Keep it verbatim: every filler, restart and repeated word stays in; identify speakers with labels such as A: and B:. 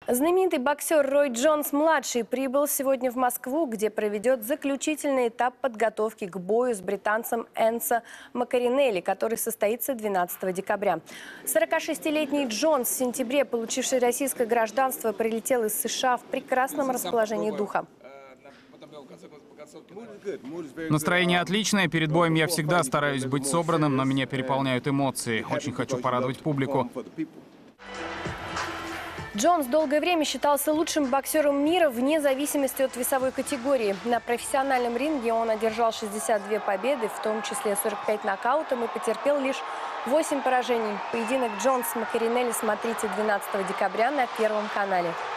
A: Знаменитый боксер Рой Джонс-младший прибыл сегодня в Москву, где проведет заключительный этап подготовки к бою с британцем Энцо Макаринелли, который состоится двенадцатого декабря. сорокашестилетний Джонс, в сентябре получивший российское гражданство, прилетел из США в прекрасном расположении духа.
B: Настроение отличное. Перед боем я всегда стараюсь быть собранным, но меня переполняют эмоции. Очень хочу порадовать публику.
A: Джонс долгое время считался лучшим боксером мира вне зависимости от весовой категории. На профессиональном ринге он одержал шестьдесят две победы, в том числе сорок пять нокаутом, и потерпел лишь восемь поражений. Поединок Джонс-Макаринелли смотрите двенадцатого декабря на Первом канале.